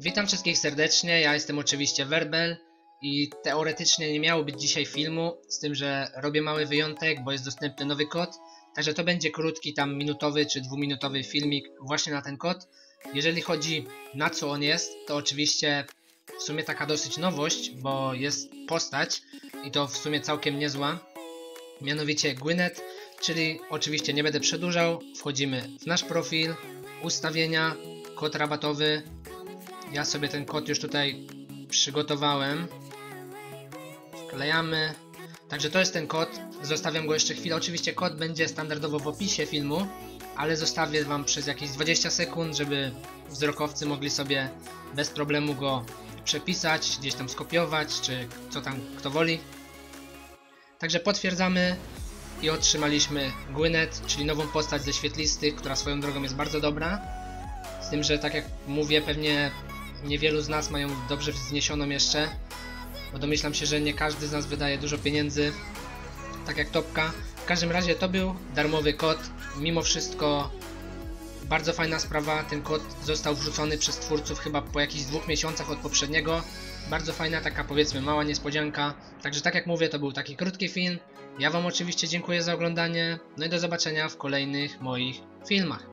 Witam wszystkich serdecznie, ja jestem oczywiście Werbel i teoretycznie nie miało być dzisiaj filmu, z tym, że robię mały wyjątek, bo jest dostępny nowy kod, także to będzie krótki, tam minutowy czy dwuminutowy filmik właśnie na ten kod. Jeżeli chodzi na co on jest, to oczywiście w sumie taka dosyć nowość, bo jest postać i to w sumie całkiem niezła, mianowicie Gwyneth, czyli oczywiście nie będę przedłużał, wchodzimy w nasz profil, ustawienia, kod rabatowy. Ja sobie ten kod już tutaj przygotowałem. Wklejamy. Także to jest ten kod. Zostawiam go jeszcze chwilę. Oczywiście kod będzie standardowo w opisie filmu, ale zostawię wam przez jakieś 20 sekund, żeby wzrokowcy mogli sobie bez problemu go przepisać, gdzieś tam skopiować, czy co tam kto woli. Także potwierdzamy i otrzymaliśmy Gwyneth, czyli nową postać ze świetlisty, która swoją drogą jest bardzo dobra. Z tym, że tak jak mówię, pewnie niewielu z nas mają dobrze wzniesioną jeszcze, bo domyślam się, że nie każdy z nas wydaje dużo pieniędzy, tak jak Topka. W każdym razie to był darmowy kod. Mimo wszystko bardzo fajna sprawa, ten kod został wrzucony przez twórców chyba po jakichś 2 miesiącach od poprzedniego. Bardzo fajna, taka powiedzmy mała niespodzianka. Także tak jak mówię, to był taki krótki film. Ja wam oczywiście dziękuję za oglądanie, no i do zobaczenia w kolejnych moich filmach.